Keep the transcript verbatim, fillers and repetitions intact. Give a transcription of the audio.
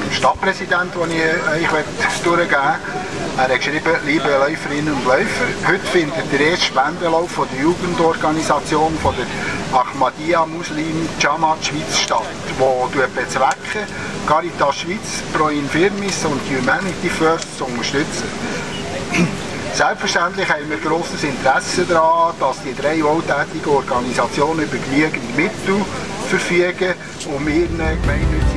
dem Stadtpräsidenten, den ich euch durchgeben möchte. Er hat geschrieben, liebe Läuferinnen und Läufer, heute findet der erste Spendenlauf von der Jugendorganisation von der Ahmadiyya Muslim Jamaat Schweiz statt, wo du bezwecken, Caritas Schweiz, Pro Infirmis und Humanity First zu unterstützen. Selbstverständlich haben wir grosses Interesse daran, dass die drei wohltätigen Organisationen über genügend Mittel verfügen, um ihren gemeinnützigen